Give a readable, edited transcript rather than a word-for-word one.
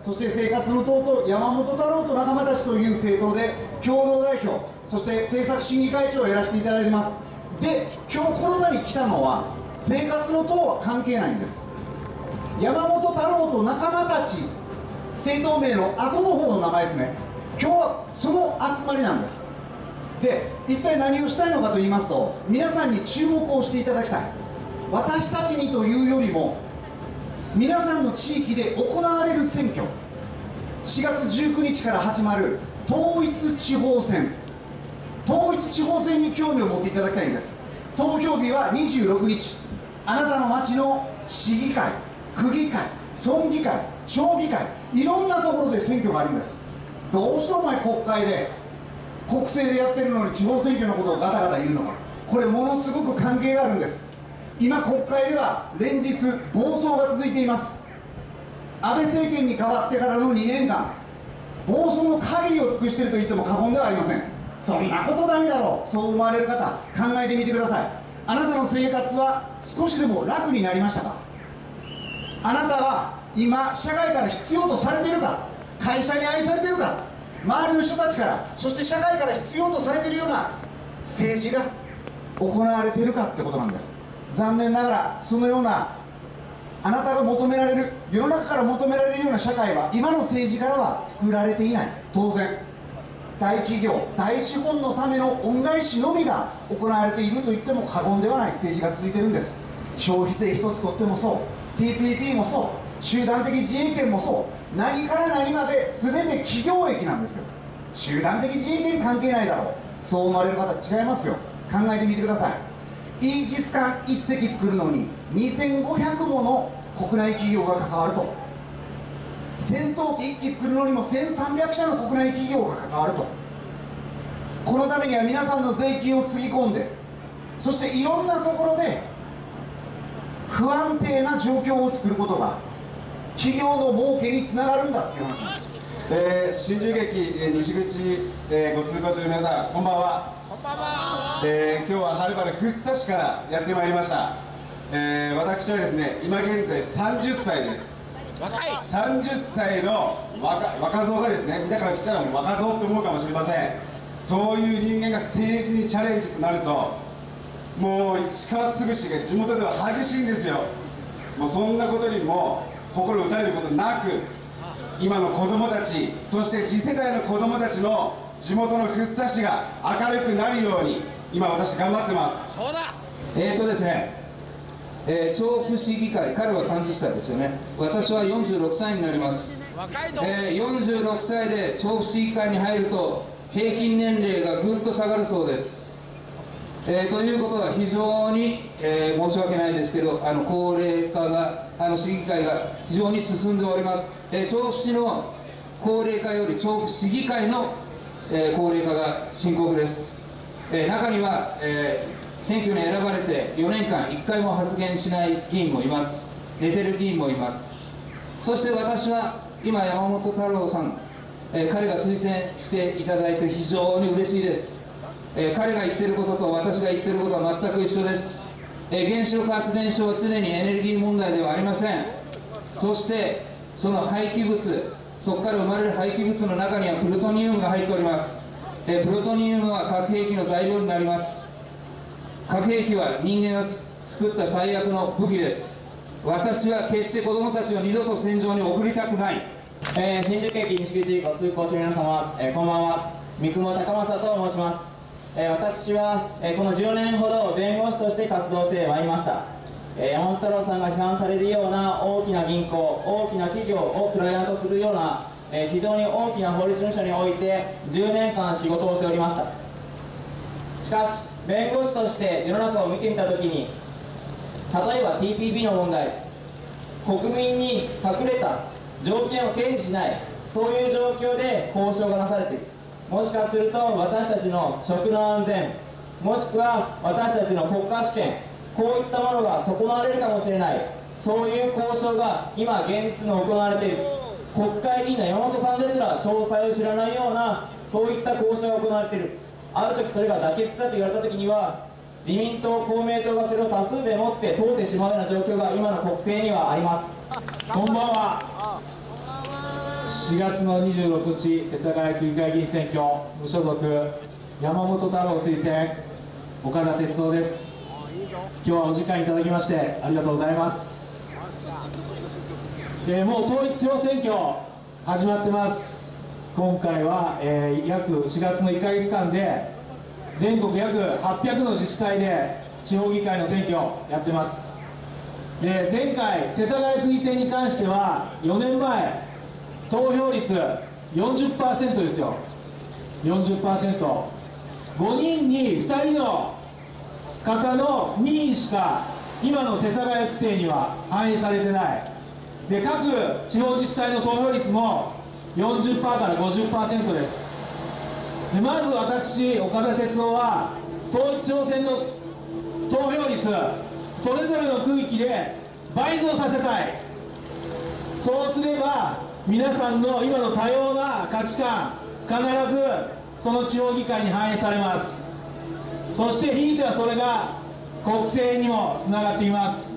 そして生活の党と山本太郎と仲間たちという政党で共同代表、そして政策審議会長をやらせていただいてます。で、今日この場に来たのは生活の党は関係ないんです。山本太郎と仲間たち、政党名の後の方の名前ですね。今日はその集まりなんです。で、一体何をしたいのかと言いますと、皆さんに注目をしていただきたい。私たちにというよりも、皆さんの地域で行われる選挙、4月19日から始まる統一地方選に興味を持っていただきたいんです。投票日は26日、あなたの町の市議会、区議会、村議会、町議会、いろんなところで選挙があるんです。どうしてお前国会で国政でやってるのに地方選挙のことをガタガタ言うのか。これものすごく関係があるんです。今国会では連日暴走が続いています。安倍政権に変わってからの2年間、暴走の限りを尽くしていると言っても過言ではありません。そんなことダメだろう、そう思われる方、考えてみてください。あなたの生活は少しでも楽になりましたか。あなたは今社会から必要とされているか、会社に愛されているか、周りの人たちから、そして社会から必要とされているような政治が行われているかってことなんです。残念ながらそのようなあなたが求められる、世の中から求められるような社会は今の政治からは作られていない。当然大企業、大資本のための恩返しのみが行われていると言っても過言ではない政治が続いているんです。消費税一つとってもそう、 TPP もそう、集団的自衛権もそう、何から何まで全て企業益なんですよ。集団的自衛権関係ないだろう、そう思われる方違いますよ。考えてみてください。イージス艦1隻作るのに2500もの国内企業が関わると、戦闘機1機作るのにも1300社の国内企業が関わると。このためには皆さんの税金をつぎ込んで、そしていろんなところで不安定な状況を作ることが企業の儲けにつながるんだっていう話なんです。 新宿駅西口、ご通行中の皆さん、こんばんは。こんばんは。今日ははるばる福生市からやってまいりました。私はですね、今現在30歳です。若い30歳の若造がですね、だから来たら若造と思うかもしれません。そういう人間が政治にチャレンジとなると、もう市川つぶしが地元では激しいんですよ。もうそんなことにも心打たれることなく、今の子供たち、そして次世代の子供たちの地元の福生市が明るくなるように今私頑張ってます。 そうだ。 ですね、調布市議会、彼は30歳ですよね。私は46歳になります。 若いの。 46歳で調布市議会に入ると平均年齢がぐっと下がるそうです。ということは非常に、申し訳ないですけど、高齢化が市議会が非常に進んでおります。調布市の高齢化より調布市議会の、高齢化が深刻です。中には、選挙に選ばれて4年間1回も発言しない議員もいます。寝てる議員もいます。そして私は今山本太郎さん、彼が推薦していただいて非常に嬉しいです。彼が言ってることと私が言ってることは全く一緒です。原子力発電所は常にエネルギー問題ではありません。そしてその廃棄物、そこから生まれる廃棄物の中にはプルトニウムが入っております。プルトニウムは核兵器の材料になります。核兵器は人間が作った最悪の武器です。私は決して子どもたちを二度と戦場に送りたくない。 新宿駅西口ご通行中の皆様、こんばんは。三雲高政と申します。私は、この10年ほど弁護士として活動してまいりました。山本太郎さんが批判されるような大きな銀行、大きな企業をクライアントするような、非常に大きな法律事務所において10年間仕事をしておりました。しかし弁護士として世の中を見てみたときに、例えば TPP の問題、国民に隠れた条件を提示しない、そういう状況で交渉がなされている。もしかすると私たちの食の安全、もしくは私たちの国家主権、こういったものが損なわれるかもしれない、そういう交渉が今現実に行われている。国会議員の山本さんですら詳細を知らないような、そういった交渉が行われている。ある時それが妥結だと言われた時には、自民党、公明党がそれを多数でもって通ってしまうような状況が今の国政にはあります。こんばんは。 4月の26日、世田谷区議会議員選挙、無所属、山本太郎推薦、岡田哲夫です。今日はお時間いただきましてありがとうございます。もう統一地方選挙始まってます。今回は、約4月の1ヶ月間で全国約800の自治体で地方議会の選挙やってます。で、前回世田谷区議選に関しては4年前投票率 40% ですよ。 40%、 5人に2人の方の民意しか今の世田谷区政には反映されてない。で、各地方自治体の投票率も 40% から 50% です。で、まず私岡田哲夫は統一地方選の投票率それぞれの区域で倍増させたい。そうすれば皆さんの今の多様な価値観、必ずその地方議会に反映されます。そしてひいてはそれが国政にもつながっています。